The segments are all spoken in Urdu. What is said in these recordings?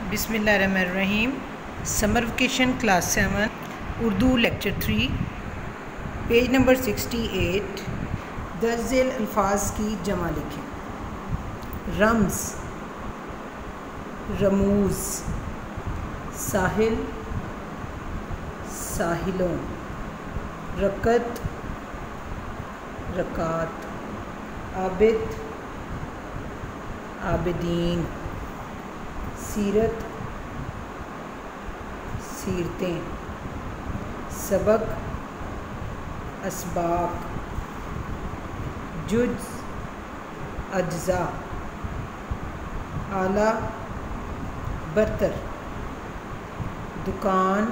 بسم اللہ الرحمن الرحیم. Summer vacation class 7 Urdu lecture 3 page number 68. درج ذیل الفاظ کی جمع لکھیں. رمز، رموز، ساحل، ساحلوں، رکعت، رکعات، عابد، عابدین، سیرت، سیرتیں، سبق، اسباق، جز، اجزاء، اعلیٰ، برتر، دکان،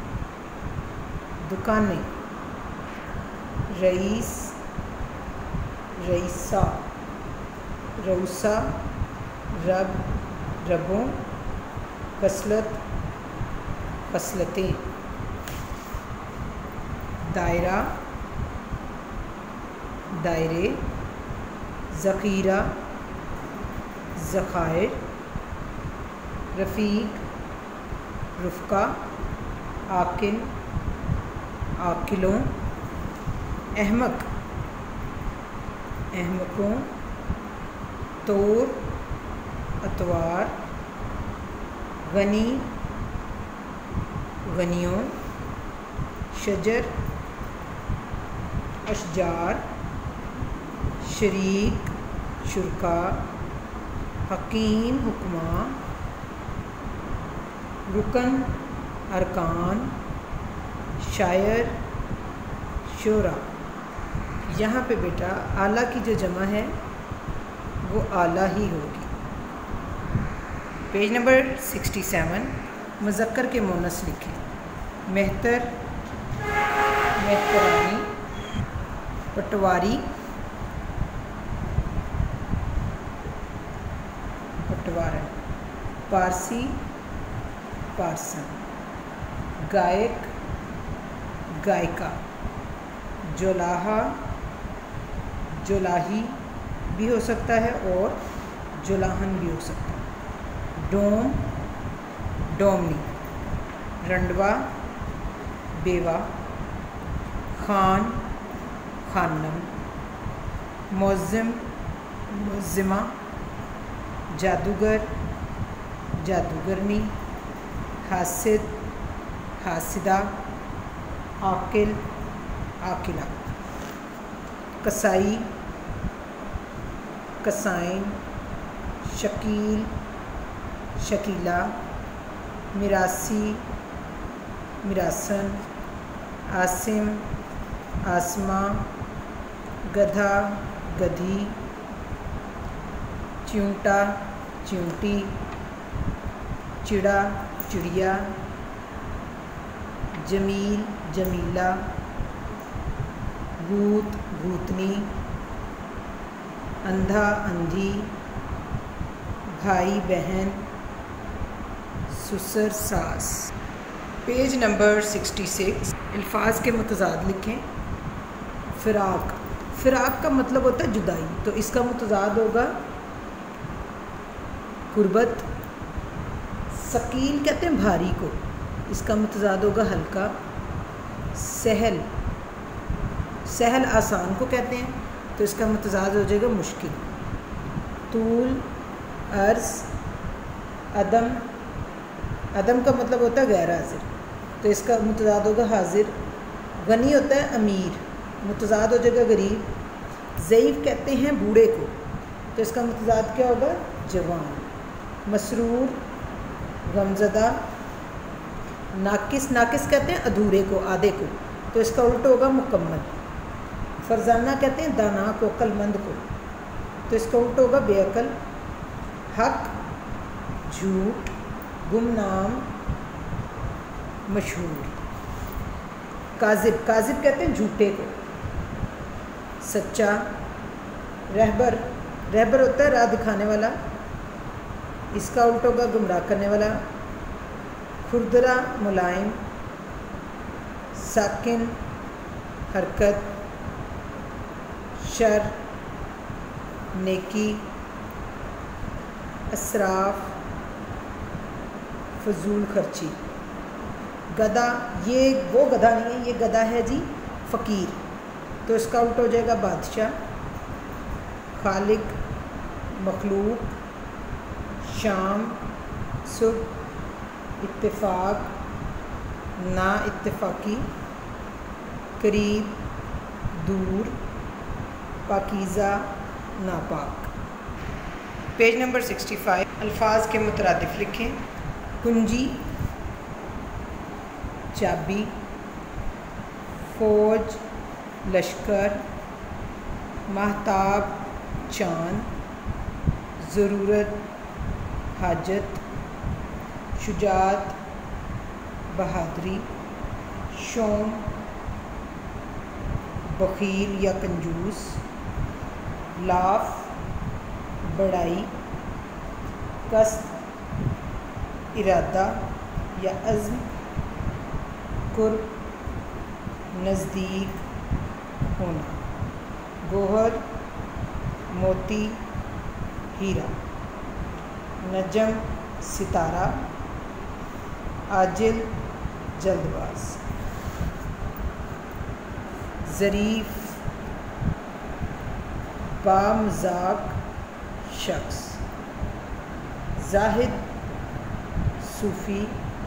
دکانیں، رئیس، رئیسہ، روسا، رب، ربوں، فصلت، فصلتیں، دائرہ، دائرے، ذخیرہ، ذخائر، رفیق، رفقا، عاقل، عاقلوں، احمق، احمقوں، طور، اتوار، غنی، غنیوں، شجر، اشجار، شریک، شرکاء، حکیم، حکماں، رکن، ارکان، شاعر، شعراء. یہاں پہ بیٹا اعلیٰ کی جو جمع ہے وہ اعلیٰ ہی ہوگی. Page number 67. مذکر کے مؤنث لکھیں. مہتر، مہترانی، پٹواری، پٹوارن، پارسی، پارسن، گائک، گائکا، جولاہا، جولاہی بھی ہو سکتا ہے اور جولاہن بھی ہو سکتا ہے. ڈوم، ڈومنی، رنڈوا، بیوہ، خان، خانم، موزم، موزمہ، جادوگر، جادوگرنی، حاسد، حاسدہ، عاقل، عاقلہ، کسائی، کسائن، شکیل، شکیلہ، میراثی، میراسن، عاصم، آسمہ، گدھا، گدھی، چیونٹا، چیونٹی، چڑا، چڑیا، جمیل، جمیلہ، بھوت، بھوتنی، اندھا، اندھی، بھائی، بہن، سسر، ساس. Page number 66. الفاظ کے متضاد لکھیں. فراق، فراق کا مطلب ہوتا ہے جدائی، تو اس کا متضاد ہوگا قربت. ثقیل کہتے ہیں بھاری کو، اس کا متضاد ہوگا ہلکا. سہل، سہل آسان کو کہتے ہیں، تو اس کا متضاد ہو جائے گا مشکل. طول، عرض، عدم، عدم کا مطلب ہوتا ہے غیر حاضر، تو اس کا متضاد ہوگا حاضر. غنی ہوتا ہے امیر، متضاد ہو جائے گا غریب. ضعیف کہتے ہیں بوڑھے کو، تو اس کا متضاد کیا ہوگا جوان. مسرور، غمزدہ. ناقص، ناقص کہتے ہیں ادھورے کو، آدھے کو، تو اس کا الٹ ہوگا مکمل. فرزانہ کہتے ہیں دانا کو، عقل مند کو، تو اس کا الٹ ہوگا بے عقل. حق، جھوٹ، گمنام، مشہور. کاذب، کاذب کہتے ہیں جھوٹے کو. سچا. رہبر، رہبر ہوتا ہے راہ دکھانے والا، اس کا الٹ ہوگا گمراہ کرنے والا. کھردرا، ملائم. ساکن، حرکت. شر، نیکی. اسراف، فضول خرچی. گدھا، یہ وہ گدھا نہیں ہے، یہ گدھا ہے جی فقیر، تو اس کا الٹ ہو جائے گا بادشاہ. خالق مخلوق، شام صبح، اتفاق نا اتفاقی، قریب دور، پاکیزہ ناپاک. Page number 65. الفاظ کے مترادف لکھیں. کنجی چابی، فوج لشکر، مہتاب چاند، ضرورت حاجت، شجاعت بہادری، شوم بخیل یا کنجوس، لاف بڑائی، قصد ارادہ یا عزم، قرب نزدیک ہونا، گوہر موتی ہیرا، نجم ستارہ، عاجل جلد باز، ظریف بامذاق شخص، زاہد صوفی،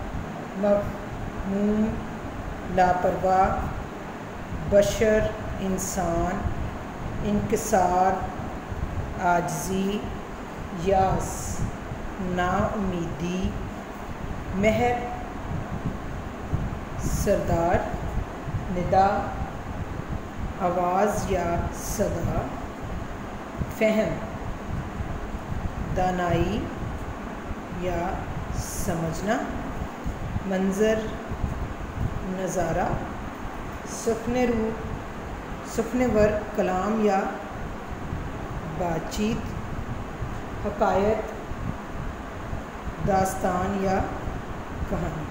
مفہوم لاپرواہ، بشر انسان، انکسار عاجزی، یاس نا امیدی، مہر سردار، ندا آواز یا صدا، فہم دانائی یا سمجھنا، منظر نظارہ، سخن روح سخن ور کلام یا بات چیت، حکایت داستان یا کہانی.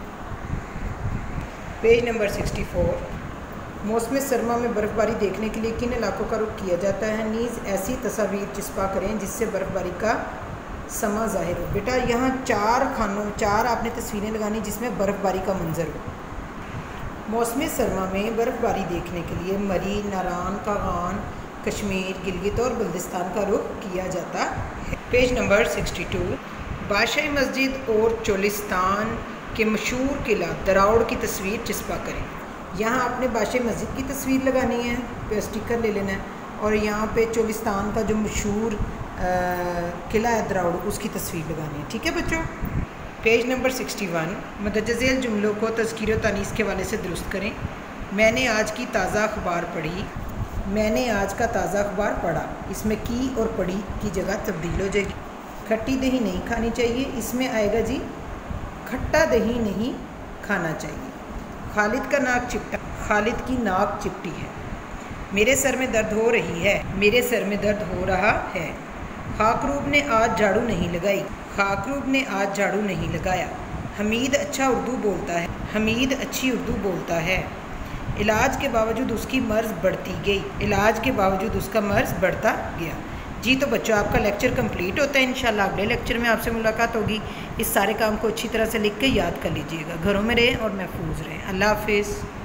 Page number 64. موسم سرما میں برف باری دیکھنے کے لیے کن علاقوں کا رخ کیا جاتا ہے؟ نیز ایسی تصاویر چسپاں کریں جس سے برف باری کا سما ظاہر ہو. بیٹا یہاں چار آپ نے تصویریں لگانی جس میں برف باری کا منظر ہو. موسم سرما میں برف باری دیکھنے کے لیے مری، ناران، کاغان، کشمیر، گلگت اور بلتستان کا رخ کیا جاتا ہے. Page number 62. بادشاہی مسجد اور چولستان کے مشہور قلعہ دراوڑ کی تصویر چسپاں کریں. یہاں آپ نے بادشاہی مسجد کی تصویر لگانی ہے، پہ اسٹیکر لے لینا ہے، اور یہاں پہ چولستان کا جو مشہور قلعہ ہے دراوڑ اس کی تصویر لگانی ہے. ٹھیک ہے بچوں. Page number 61. مندرجہ ذیل جملوں کو تذکیر و تانیث کے حوالے سے درست کریں. میں نے آج کی تازہ اخبار پڑھی. میں نے آج کا تازہ اخبار پڑھا. اس میں کی اور پڑھی کی جگہ تبدیل ہو جائے گی. کھٹی دہی نہیں کھانی چاہیے، اس میں آئے گا جی کھٹا دہی نہیں کھانا چاہیے. خالد کا ناک چپٹا. خالد کی ناک چپٹی ہے. میرے سر میں درد ہو رہی ہے. میرے سر میں درد ہو رہا ہے. خاکروب نے آج جھاڑو نہیں لگائی. خاکروب نے آج جھاڑو نہیں لگایا. حمید اچھا اردو بولتا ہے. حمید اچھی اردو بولتا ہے. علاج کے باوجود اس کی مرض بڑھتی گئی. علاج کے باوجود اس کا مرض بڑھتا گیا. جی تو بچوں آپ کا لیکچر کمپلیٹ ہوتا ہے. انشاءاللہ اگلے لیکچر میں آپ سے ملاقات ہوگی. اس سارے کام کو اچھی طرح سے لکھ کے یاد کر لیجئے گا. گھروں میں رہیں اور محفوظ رہیں. اللہ حافظ.